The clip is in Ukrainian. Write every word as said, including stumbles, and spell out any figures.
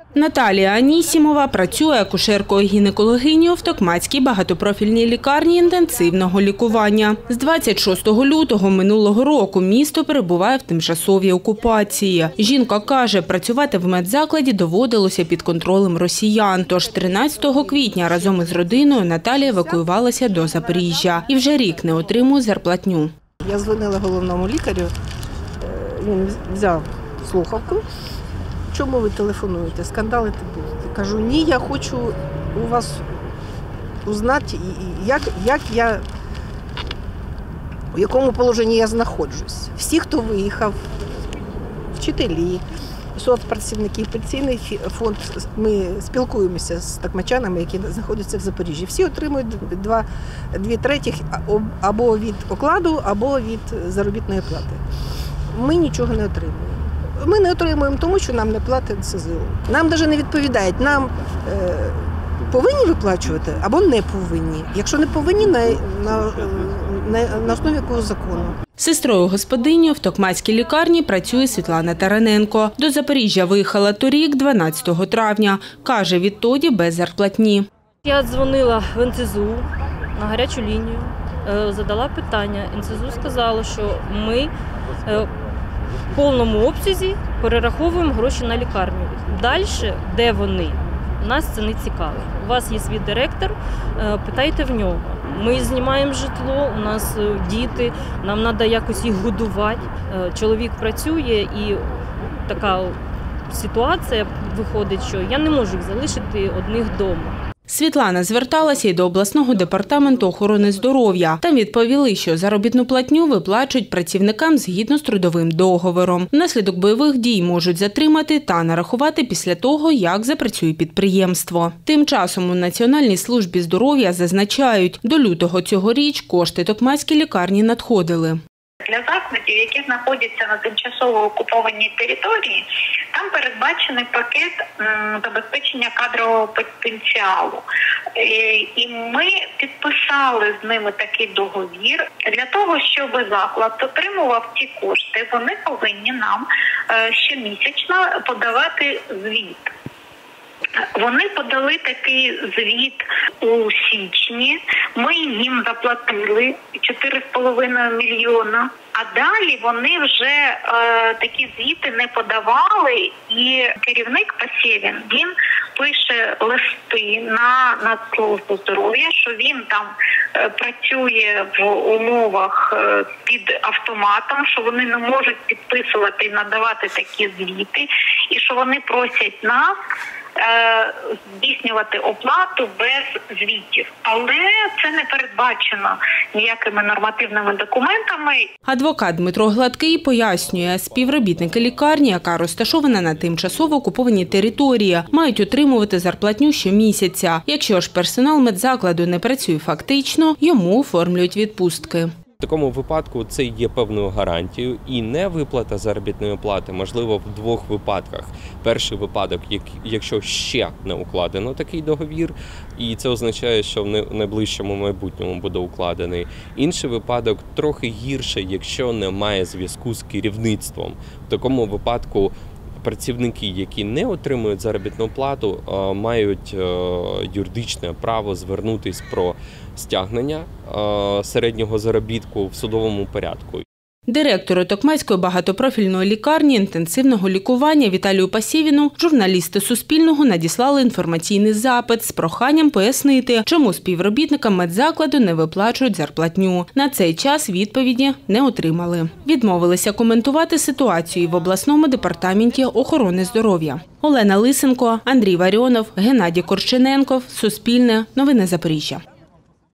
Наталія Анісімова працює акушеркою-гінекологинею в Токмацькій багатопрофільній лікарні інтенсивного лікування. З двадцять шостого лютого минулого року місто перебуває в тимчасовій окупації. Жінка каже, працювати в медзакладі доводилося під контролем росіян. Тож тринадцятого квітня разом із родиною Наталія евакуювалася до Запоріжжя і вже рік не отримує зарплатню. Я дзвонила головному лікарю, він взяв слухавку. Чому ви телефонуєте? Скандалити будете? Кажу, ні, я хочу у вас узнати, як, як я, в якому положенні я знаходжусь. Всі, хто виїхав, вчителі, соцпрацівники, пенсійний фонд, ми спілкуємося з токмачанами, які знаходяться в Запоріжжі. Всі отримують два, дві третіх або від окладу, або від заробітної плати. Ми нічого не отримуємо. Ми не отримуємо тому, що нам не платить СЗО. Нам навіть не відповідають, нам е, повинні виплачувати або не повинні. Якщо не повинні, на, на, на, на основі якого закону. Сестрою господиню в Токмацькій лікарні працює Світлана Тараненко. До Запоріжжя виїхала торік, дванадцятого травня. Каже, відтоді без зарплатні. Я дзвонила в ен це зе у на гарячу лінію, задала питання. ен це зе у сказало, що ми в повному обсязі перераховуємо гроші на лікарню. Далі, де вони, нас це не цікаво. У вас є свій директор, питайте в нього. Ми знімаємо житло, у нас діти, нам треба якось їх годувати. Чоловік працює і така ситуація виходить, що я не можу їх залишити одних вдома. Світлана зверталася й до обласного департаменту охорони здоров'я. Там відповіли, що заробітну платню виплачують працівникам згідно з трудовим договором. Внаслідок бойових дій можуть затримати та нарахувати після того, як запрацює підприємство. Тим часом у Національній службі здоров'я зазначають, до лютого цьогоріч кошти Токмацькій лікарні надходили. Для закладів, які знаходяться на тимчасово окупованій території, там передбачений пакет забезпечення кадрового потенціалу. І ми підписали з ними такий договір. Для того, щоб заклад отримував ці кошти, вони повинні нам щомісячно подавати звіт. Вони подали такий звіт у січні, ми їм заплатили чотири з половиною мільйона, а далі вони вже е, такі звіти не подавали, і керівник Пасєвін, він пише листи на Нацслужбу здоров'я, що він там е, працює в умовах е, під автоматом, що вони не можуть підписувати і надавати такі звіти, і що вони просять нас здійснювати оплату без звітів. Але це не передбачено ніякими нормативними документами. Адвокат Дмитро Гладкий пояснює, співробітники лікарні, яка розташована на тимчасово окупованій території, мають отримувати зарплатню щомісяця. Якщо ж персонал медзакладу не працює фактично, йому оформлюють відпустки. В такому випадку це є певною гарантією, і невиплата заробітної плати можливо в двох випадках. Перший випадок, якщо ще не укладено такий договір, і це означає, що в найближчому майбутньому буде укладений. Інший випадок трохи гірше, якщо немає зв'язку з керівництвом. В такому випадку працівники, які не отримують заробітну плату, мають юридичне право звернутися про стягнення середнього заробітку в судовому порядку. Директору Токмацької багатопрофільної лікарні інтенсивного лікування Віталію Пасєвіну журналісти Суспільного надіслали інформаційний запит з проханням пояснити, чому співробітникам медзакладу не виплачують зарплатню. На цей час відповіді не отримали. Відмовилися коментувати ситуацію в обласному департаменті охорони здоров'я. Олена Лисенко, Андрій Варіонов, Геннадій Корчененков, Суспільне, Новини Запоріжжя.